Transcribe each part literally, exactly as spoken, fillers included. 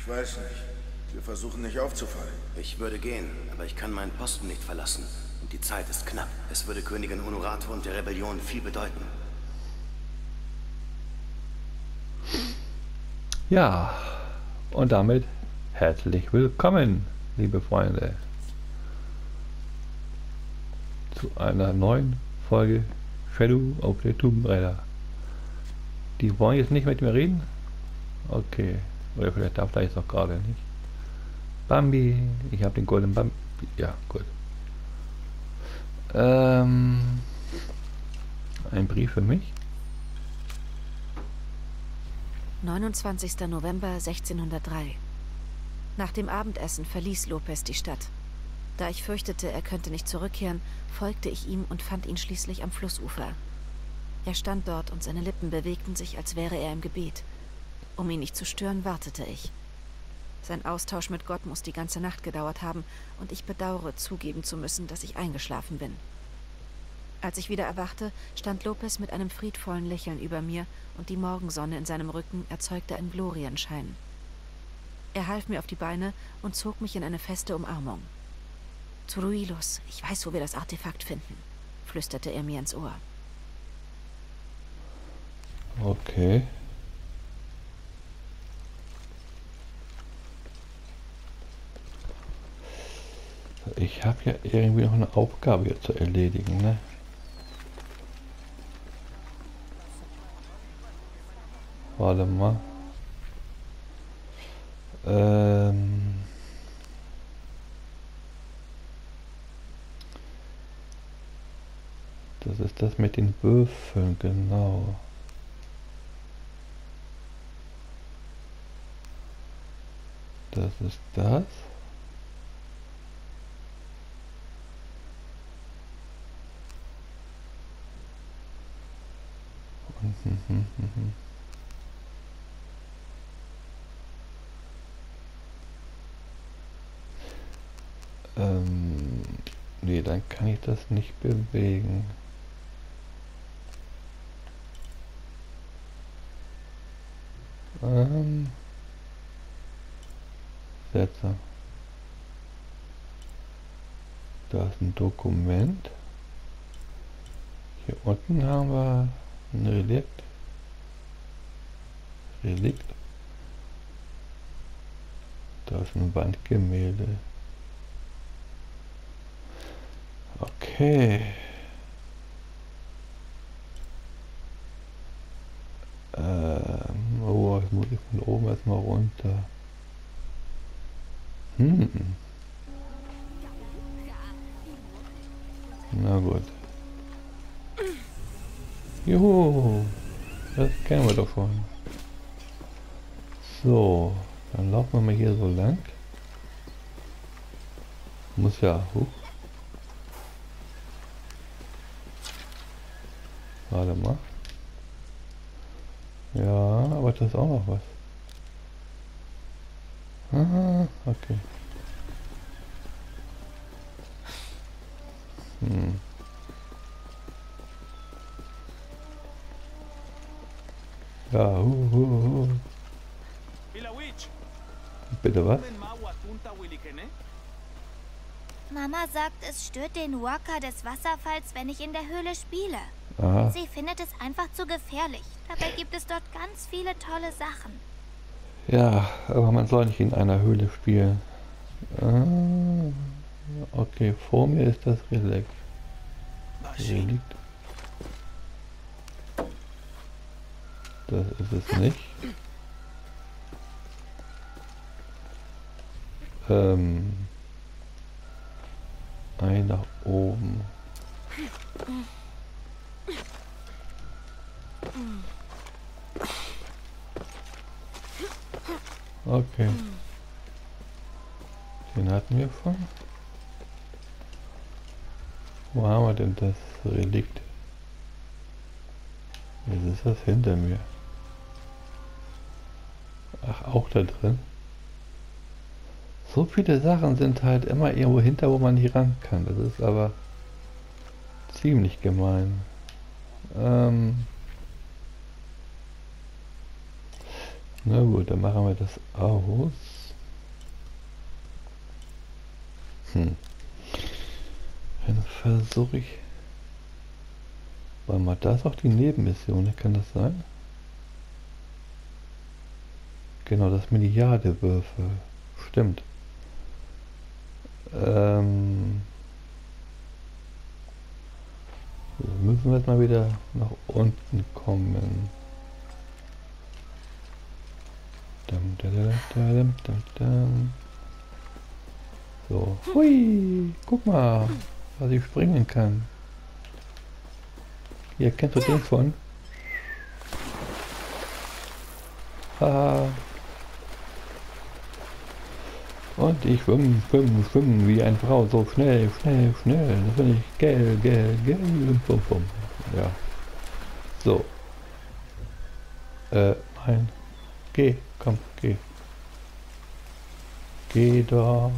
weiß nicht. Wir versuchen nicht aufzufallen. Ich würde gehen, aber ich kann meinen Posten nicht verlassen. Und die Zeit ist knapp. Es würde Königin Honorato und der Rebellion viel bedeuten. Ja, und damit herzlich willkommen, liebe Freunde, zu einer neuen Folge Shadow of the Tomb Raider. Die wollen jetzt nicht mit mir reden? Okay, oder vielleicht darf da jetzt auch gerade nicht. Bambi, ich habe den goldenen Bambi. Ja, gut. Ähm, ein Brief für mich. neunundzwanzigster November sechzehnhundertdrei. Nach dem Abendessen verließ Lopez die Stadt. Da ich fürchtete, er könnte nicht zurückkehren, folgte ich ihm und fand ihn schließlich am Flussufer. Er stand dort und seine Lippen bewegten sich, als wäre er im Gebet. Um ihn nicht zu stören, wartete ich. Sein Austausch mit Gott muss die ganze Nacht gedauert haben, und ich bedauere, zugeben zu müssen, dass ich eingeschlafen bin. Als ich wieder erwachte, stand Lopez mit einem friedvollen Lächeln über mir, und die Morgensonne in seinem Rücken erzeugte einen Glorienschein. Er half mir auf die Beine und zog mich in eine feste Umarmung. »Truilos, ich weiß, wo wir das Artefakt finden«, flüsterte er mir ins Ohr. Okay. Ich habe ja irgendwie noch eine Aufgabe hier zu erledigen, ne? Warte mal. Ähm. Das ist das mit den Würfeln, genau. Das ist das. Und, hm, hm, hm, hm. Ähm, nee, dann kann ich das nicht bewegen. Ähm, Sätze. Da ist ein Dokument. Hier unten haben wir ein Relikt. Relikt. Da ist ein Wandgemälde. Okay. Ähm, oh, jetzt muss ich von oben erstmal runter. Hm. Na gut. Juhu. Das kennen wir doch schon. So, dann laufen wir mal hier so lang. Muss ja hoch. Warte mal. Ja, aber das ist auch noch was. Ah, okay. Hm. Ja, hu, hu, hu. Bitte was? Mama sagt, es stört den Waka des Wasserfalls, wenn ich in der Höhle spiele. Aha. Sie findet es einfach zu gefährlich. Dabei gibt es dort ganz viele tolle Sachen. Ja, aber man soll nicht in einer Höhle spielen. Ah, okay, vor mir ist das Relikt. Relikt. Das ist es nicht. Ähm, ein nach oben. Okay. Den hatten wir schon. Wo haben wir denn das Relikt? Jetzt ist das hinter mir. Ach, auch da drin. So viele Sachen sind halt immer irgendwo hinter, wo man nicht ran kann. Das ist aber ziemlich gemein. Ähm Na gut, dann machen wir das aus. Hm. Dann versuche ich... Warte mal, da ist auch die Nebenmission, kann das sein? Genau, das Milliardewürfel. Stimmt. Ähm... So, müssen wir jetzt mal wieder nach unten kommen. Dum, da, da, da, dum, dum, dum. So. Hui! Guck mal, was ich springen kann. Hier, kennst du den von? Haha. Und ich schwimme, schwimme, schwimme wie eine Frau. So schnell, schnell, schnell. Das finde ich geil, geil, geil. Bum, bum. Ja. So. Äh, nein. Geh, komm, geh. Geh doch.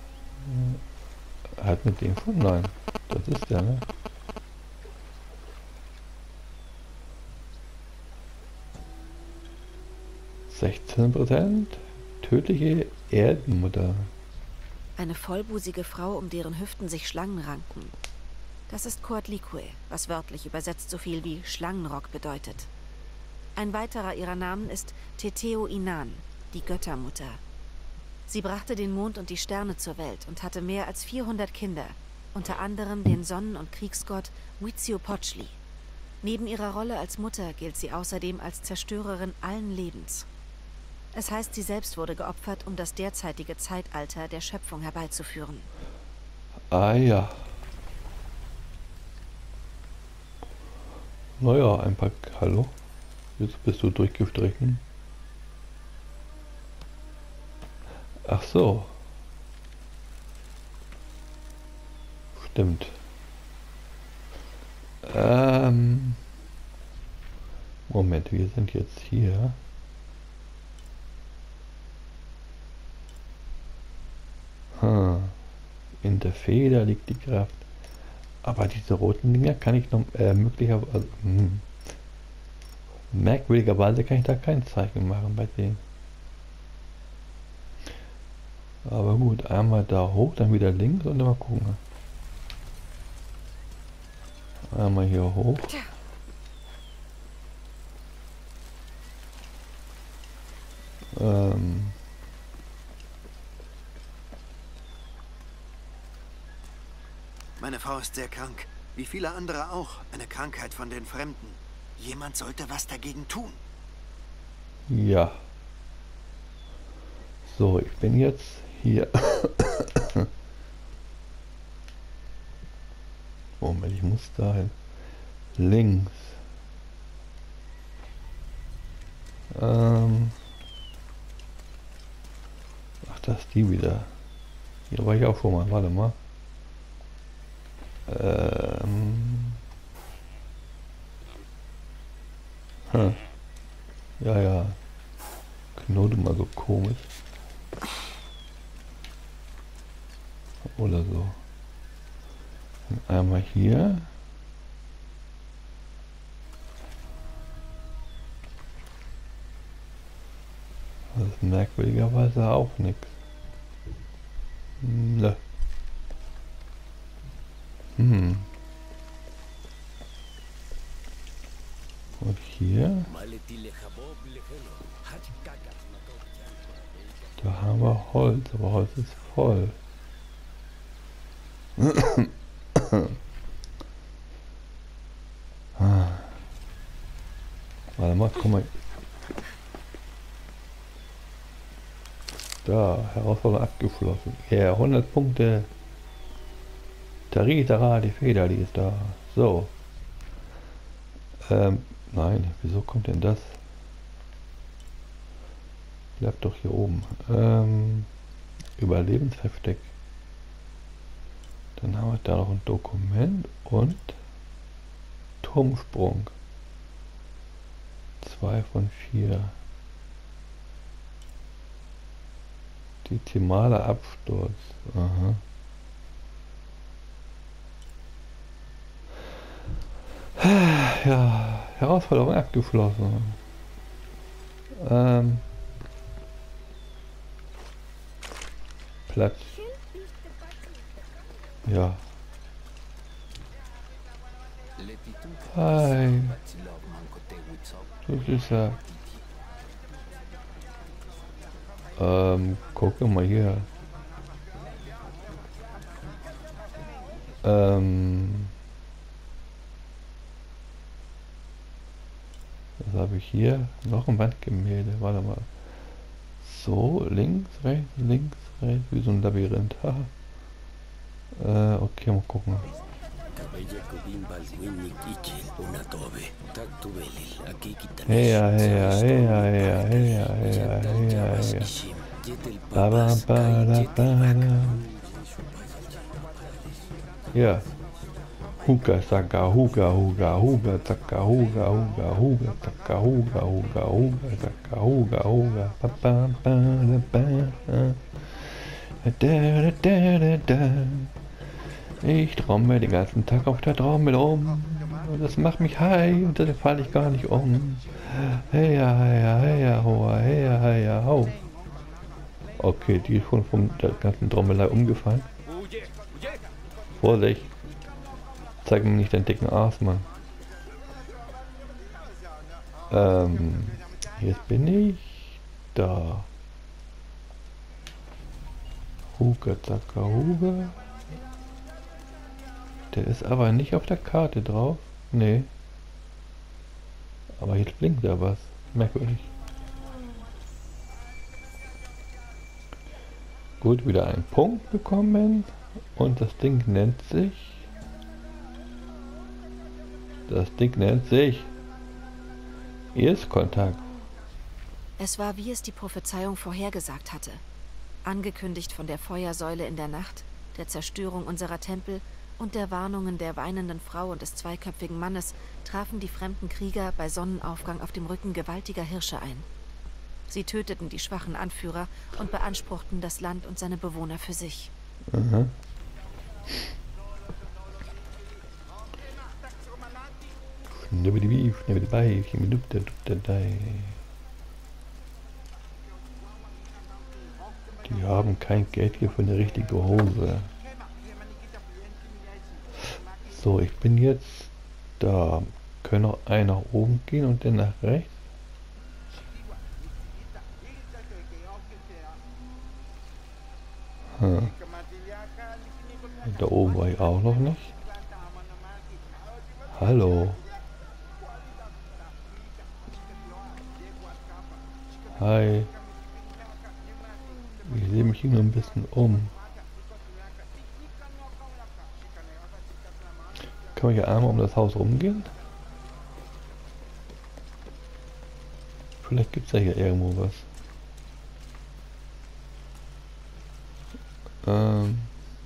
Hat mit dem schon? Nein. Das ist der, ne? sechzehn Prozent tödliche Erdenmutter. Eine vollbusige Frau, um deren Hüften sich Schlangen ranken. Das ist Coatlicue, was wörtlich übersetzt so viel wie Schlangenrock bedeutet. Ein weiterer ihrer Namen ist Teteo Inan, die Göttermutter. Sie brachte den Mond und die Sterne zur Welt und hatte mehr als vierhundert Kinder, unter anderem den Sonnen- und Kriegsgott Huitzilopochtli. Neben ihrer Rolle als Mutter gilt sie außerdem als Zerstörerin allen Lebens. Es heißt, sie selbst wurde geopfert, um das derzeitige Zeitalter der Schöpfung herbeizuführen. Ah ja. Naja, ein paar... Hallo? Jetzt bist du durchgestrichen. Ach so. Stimmt. Ähm... Moment, wir sind jetzt hier. Hm. In der Feder liegt die Kraft. Aber diese roten Dinger kann ich noch äh, möglicherweise... Also, hm. Merkwürdigerweise kann ich da kein Zeichen machen bei denen. Aber gut, einmal da hoch, dann wieder links und dann mal gucken. Einmal hier hoch. Ähm... Meine Frau ist sehr krank. Wie viele andere auch. Eine Krankheit von den Fremden. Jemand sollte was dagegen tun. Ja. So, ich bin jetzt hier. Moment, ich muss da hin. Links. Ähm. Ach, das ist die wieder. Hier war ich auch schon mal. Warte mal. Ähm. Hm. Ja, ja. Knote mal so komisch. Oder so. Und einmal hier. Das ist merkwürdigerweise auch nichts. Ne. Hm. Und hier. Da haben wir Holz, aber Holz ist voll. Ah. Warte mal, guck mal. Da, Herausforderung abgeschlossen. Ja, yeah, hundert Punkte. Taritara, die Feder, die ist da. So. Ähm, nein, wieso kommt denn das? Bleibt doch hier oben. Ähm, Überlebensversteck. Dann haben wir da noch ein Dokument und Turmsprung. Zwei von vier. Dezimale Absturz. Aha. Ja, Herausforderung abgeschlossen. Ähm, Platz Ja. Hi. Das ist ja. Ähm, guck mal hier. Ähm. Was habe ich hier? Noch ein Wandgemälde. Warte mal. So, links, rechts, links, rechts, wie so ein Labyrinth. Haha. äh, okay, mal gucken. Hey ja, hey ja, hey ja, hey ja, hey ja, hey ja, hey ja, hey ja. Ba ba ba da ba da. Ja. Huga, Saka, Huga, Huga, Huga, Saka, Huga, Huga, Huga, Saka, Huga, Huga, Huga, Saka, Huga, Huga, ba ba ba da ba. Da da da da da. Ich trommel den ganzen Tag auf der Trommel um. Und das macht mich high und dann falle ich gar nicht um. Hey ja, hey ja, hey ja, hoa, hey ja, hey ja, hau. Okay, die ist schon von der ganzen Trommelei umgefallen. Vorsicht. Zeig mir nicht deinen dicken Arsch, Mann. Ähm, jetzt bin ich da. Huga, Zaka, Huga. Der ist aber nicht auf der Karte drauf. Nee. Aber jetzt blinkt da was. Merkwürdig. Gut, wieder einen Punkt bekommen. Und das Ding nennt sich... Das Ding nennt sich... Erstkontakt. Es war, wie es die Prophezeiung vorhergesagt hatte. Angekündigt von der Feuersäule in der Nacht, der Zerstörung unserer Tempel und der Warnungen der weinenden Frau und des zweiköpfigen Mannes trafen die fremden Krieger bei Sonnenaufgang auf dem Rücken gewaltiger Hirsche ein. Sie töteten die schwachen Anführer und beanspruchten das Land und seine Bewohner für sich. Aha. Die haben kein Geld hier für eine richtige Hose. So, ich bin jetzt da. Können noch einen nach oben gehen und dann nach rechts. Hm. Da oben war ich auch noch nicht. Hallo. Hi. Ich sehe mich hier nur ein bisschen um. Kann man hier einmal um das Haus rumgehen? Vielleicht gibt es ja hier irgendwo was. Ähm,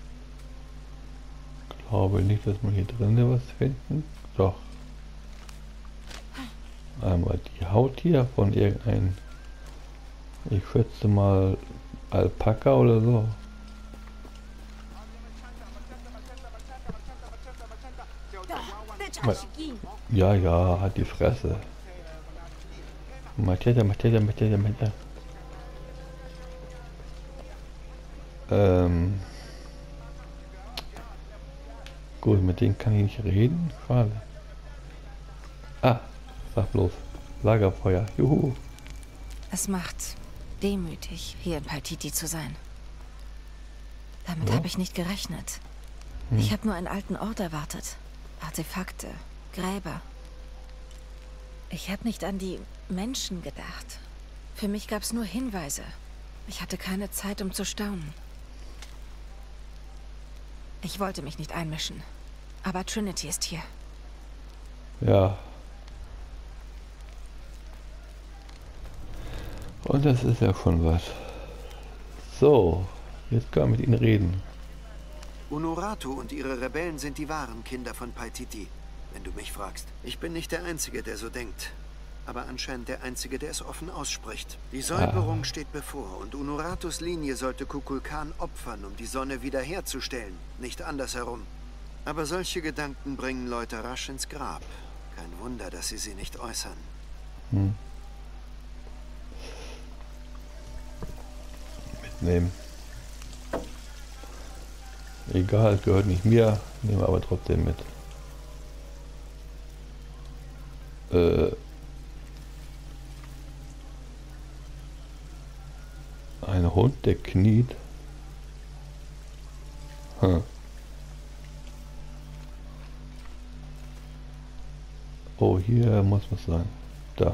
glaube nicht, dass man hier drinnen was finden. Doch. Einmal die Haut hier von irgendeinem, ich schätze mal Alpaka oder so. Ja, ja, hat die Fresse. Machete, Machete, Machete, Machete. Ähm. Gut, mit denen kann ich nicht reden. Schade. Ah, sag bloß. Lagerfeuer. Juhu. Es macht demütig, hier in Paititi zu sein. Damit Ja. habe ich nicht gerechnet. Hm. Ich habe nur einen alten Ort erwartet. Artefakte, Gräber. Ich habe nicht an die Menschen gedacht. Für mich gab es nur Hinweise. Ich hatte keine Zeit, um zu staunen. Ich wollte mich nicht einmischen. Aber Trinity ist hier. Ja. Und das ist ja schon was. So, jetzt können wir mit ihnen reden. Unuratu und ihre Rebellen sind die wahren Kinder von Paititi, wenn du mich fragst. Ich bin nicht der Einzige, der so denkt. Aber anscheinend der Einzige, der es offen ausspricht. Die Säuberung ah. steht bevor und Unuratus Linie sollte Kukulkan opfern, um die Sonne wiederherzustellen, nicht andersherum. Aber solche Gedanken bringen Leute rasch ins Grab. Kein Wunder, dass sie sie nicht äußern. Hm. Mitnehmen. Egal, es gehört nicht mir, nehmen wir aber trotzdem mit. Äh, ein Hund, der kniet. Hm. Oh, hier muss was sein. Da.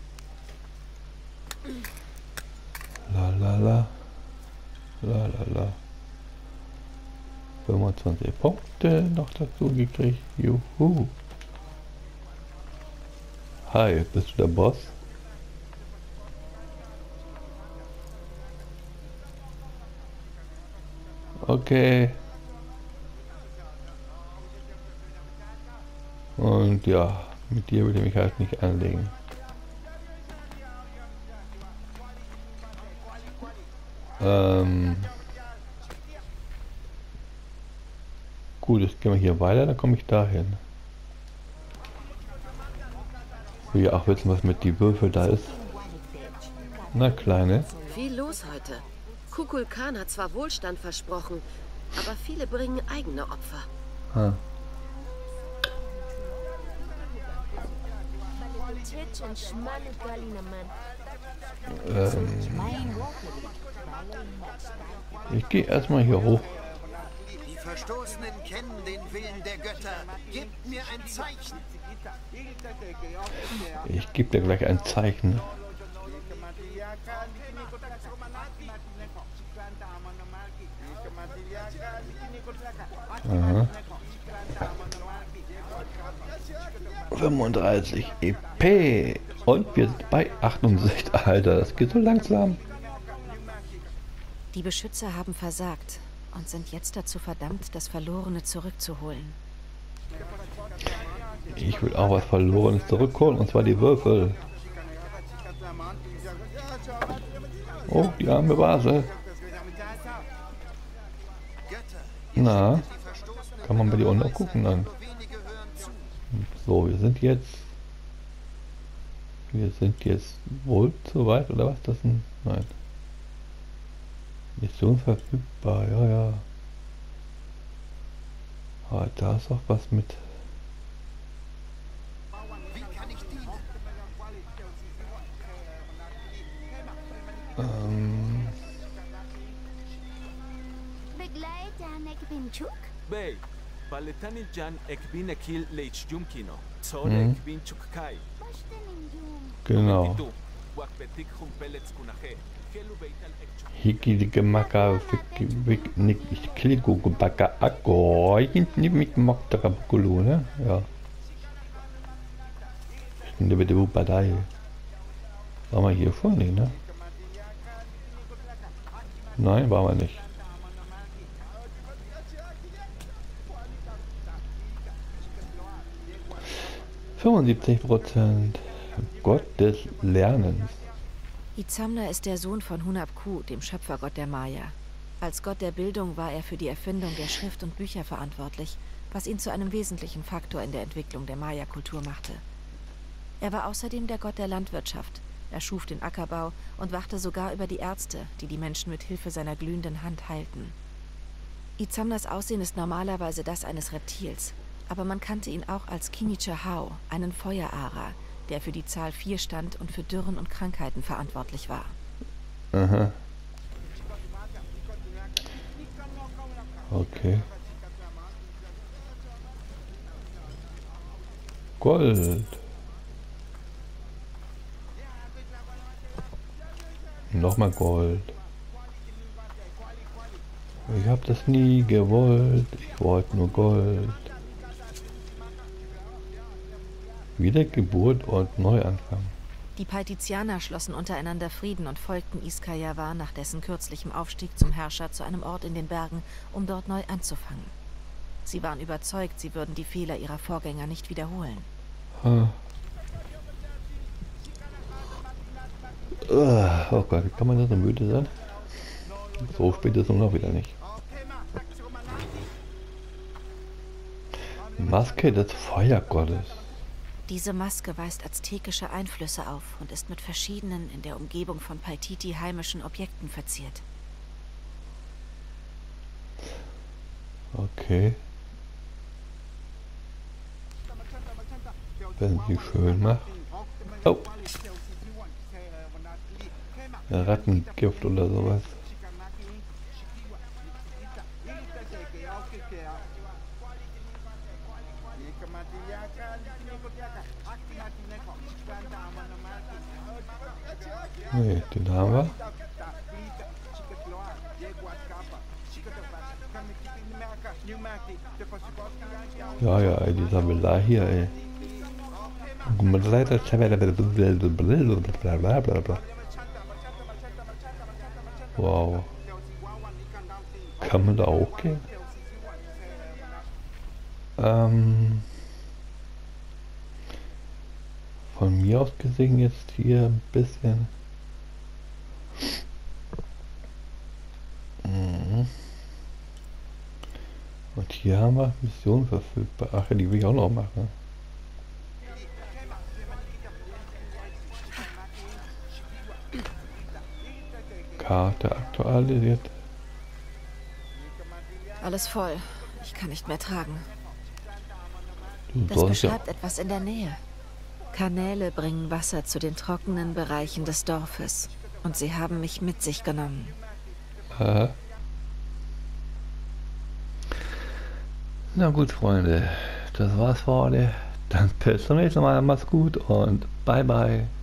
La la la. La la la. fünfundzwanzig Punkte noch dazu gekriegt. Juhu. Hi, bist du der Boss? Okay. Und ja, mit dir will ich mich halt nicht anlegen. Ähm. Gut, jetzt gehen wir hier weiter, dann komme ich dahin. Ich will ja auch wissen, was mit die Würfel da ist. Na, Kleine. Viel los heute. Kukulkan hat zwar Wohlstand versprochen, aber viele bringen eigene Opfer. Ah. Ähm. Ich gehe erstmal hier hoch. Die Verstoßenen kennen den Willen der Götter. Gebt mir ein Zeichen. Ich gebe dir gleich ein Zeichen. Aha. fünfunddreißig E P. Und wir sind bei achtundsechzig. Alter, das geht so langsam. Die Beschützer haben versagt und sind jetzt dazu verdammt, das Verlorene zurückzuholen. Ich will auch was Verlorenes zurückholen, und zwar die Würfel. Oh, die arme Vase. Na, kann man bei dir unten gucken dann. So, wir sind jetzt... Wir sind jetzt wohl soweit, oder was? Das ein... Nein. Mission verfügbar, ja, ja. Aber da ist auch was mit... Ähm... Begleiter Nekbinchuk? Bey, Paletani Jan Ekbin Ekil Leitjum Kino. Zor Mhm. Ekbin Chukkai. Genau. Hiki die Gemaka Wik nicht Kligo Gebaka Akko. Ich nicht mit Moktakabukulu, ne? Ja. Stimmt, bitte Bupadai. Waren wir hier schon nicht, ne? Nein, waren wir nicht. fünfundsiebzig Prozent. Gott des Lernens. Itzamna ist der Sohn von Hunabku, dem Schöpfergott der Maya. Als Gott der Bildung war er für die Erfindung der Schrift und Bücher verantwortlich, was ihn zu einem wesentlichen Faktor in der Entwicklung der Maya-Kultur machte. Er war außerdem der Gott der Landwirtschaft. Er schuf den Ackerbau und wachte sogar über die Ärzte, die die Menschen mit Hilfe seiner glühenden Hand heilten. Itzamnas Aussehen ist normalerweise das eines Reptils, aber man kannte ihn auch als Kinichahau, einen Feuerara, der für die Zahl vier stand und für Dürren und Krankheiten verantwortlich war. Aha. Okay. Gold. Nochmal Gold. Ich habe das nie gewollt. Ich wollte nur Gold. Wiedergeburt und Neuanfang. Die Paitizianer schlossen untereinander Frieden und folgten Iskayawa nach dessen kürzlichem Aufstieg zum Herrscher zu einem Ort in den Bergen, um dort neu anzufangen. Sie waren überzeugt, sie würden die Fehler ihrer Vorgänger nicht wiederholen. Ah. Oh Gott, wie kann man da so müde sein? So spät ist es noch wieder nicht. Maske des Feuergottes. Diese Maske weist aztekische Einflüsse auf und ist mit verschiedenen in der Umgebung von Paititi heimischen Objekten verziert. Okay. Wenn sie schön macht. Oh. Rattengift oder sowas. Nee, den haben wir. Ja, ja, ey, dieser Villa hier, ey. Wow. Kann man da auch gehen? Ähm, von mir aus gesehen jetzt hier ein bisschen. Mhm. Und hier haben wir Missionen verfügbar. Ach ja, die will ich auch noch machen. Karte aktualisiert. Alles voll. Ich kann nicht mehr tragen. Du Das sollst ja. beschreibt etwas in der Nähe. Kanäle bringen Wasser zu den trockenen Bereichen des Dorfes. Und sie haben mich mit sich genommen. Äh. Na gut, Freunde. Das war's für heute. Dann bis zum nächsten Mal. Macht's gut und bye bye.